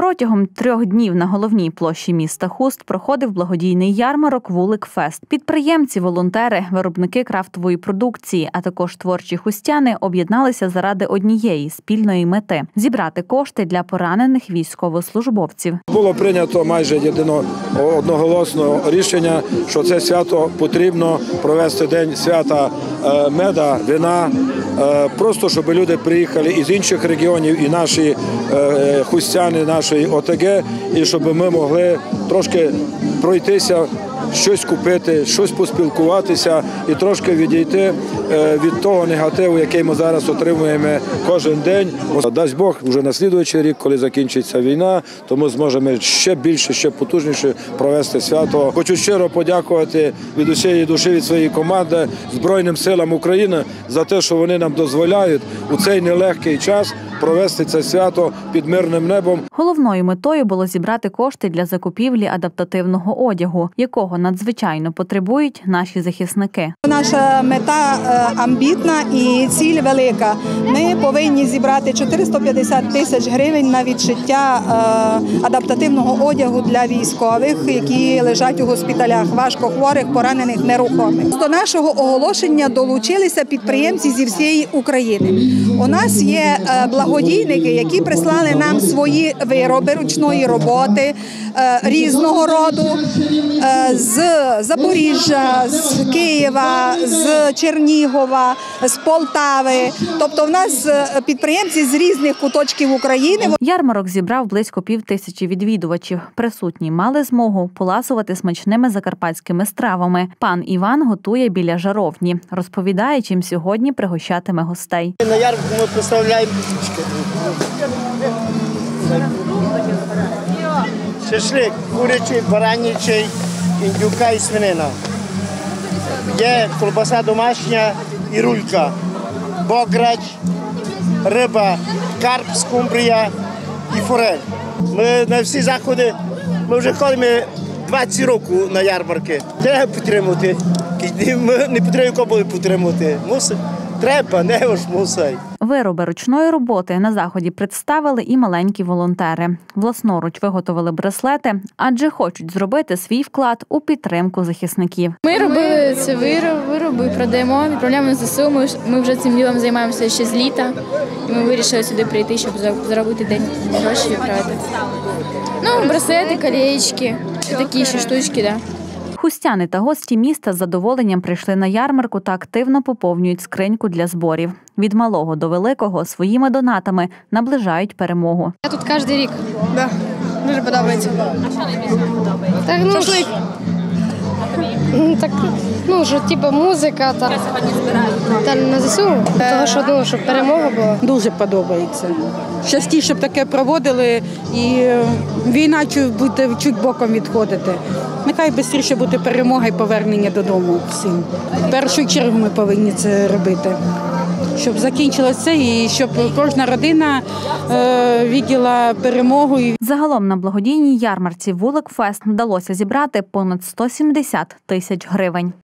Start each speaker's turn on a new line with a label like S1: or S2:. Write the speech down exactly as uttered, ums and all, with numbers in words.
S1: Протягом трьох днів на головній площі міста Хуст проходив благодійний ярмарок «Вулик-фест». Підприємці, волонтери, виробники крафтової продукції, а також творчі хустяни об'єдналися заради однієї спільної мети – зібрати кошти для поранених військовослужбовців.
S2: Було прийнято майже єдино одноголосно рішення, що це свято потрібно провести день свята меда, вина, просто щоб люди приїхали із інших регіонів і наші хустяни, нашої ОТГ, і щоб ми могли трошки пройтися, щось купити, щось поспілкуватися і трошки відійти від того негативу, який ми зараз отримуємо кожен день. Дасть Бог, вже на слідуючий рік, коли закінчиться війна, то ми зможемо ще більше, ще потужніше провести свято. Хочу щиро подякувати від усієї душі, від своєї команди Збройним силам України за те, що вони нам дозволяють у цей нелегкий час провести це свято під мирним небом.
S1: Головною метою було зібрати кошти для закупівлі адаптативного одягу, якого надзвичайно потребують наші захисники.
S3: Наша мета амбітна і ціль велика. Ми повинні зібрати чотириста п'ятдесят тисяч гривень на відшиття адаптативного одягу для військових, які лежать у госпіталях, важкохворих, поранених, нерухомих. До нашого оголошення долучилися підприємці зі всієї України. У нас є благодійники, які прислали нам свої вироби ручної роботи різного роду з Запоріжжя, з Києва, з Чернігова, з Полтави. Тобто в нас підприємці з різних куточків України.
S1: Ярмарок зібрав близько пів тисячі відвідувачів. Присутні мали змогу поласувати смачними закарпатськими стравами. Пан Іван готує біля жаровні. Розповідає, чим сьогодні пригощатиме гостей.
S4: На ярмарку ми представляємо шашлик, курячий, баранячий, індюка і свинина. Є колбаса домашня і рулька, бограч, риба, карп, скумбрія і форель. Ми на всі заходи, ми вже ходимо двадцять років на ярмарки. Треба підтримувати. Ми не потрібно кого підтримувати. Мусимо. Треба, не ж мусить.
S1: Вироби ручної роботи на заході представили і маленькі волонтери. Власноруч виготовили браслети, адже хочуть зробити свій вклад у підтримку захисників.
S5: Ми робили ці вироби, продаємо, відправляємо з ЗСУ. Ми, ми вже цим ділом займаємося ще з літа. І ми вирішили сюди прийти, щоб заробити день гроші відправити. Ну, браслети, колечки, такі ще штучки, так. Да.
S1: Хустяни та гості міста з задоволенням прийшли на ярмарку та активно поповнюють скриньку для зборів. Від малого до великого своїми донатами наближають перемогу.
S5: Я тут кожен рік. Да. Дуже подобається. Так, ну, шашлик. Так, ну, що, типу, музика та, та на ЗСУ, того, що, ну, щоб перемога була.
S6: Дуже подобається. Частіше, щоб таке проводили і війна буде чуть боком відходити. Нехай швидше буде перемога і повернення додому всім. В першу чергу ми повинні це робити. Щоб закінчилося це і щоб кожна родина е, відділа перемогу.
S1: Загалом на благодійній ярмарці «Вулик-фест» вдалося зібрати понад сто сімдесят тисяч гривень.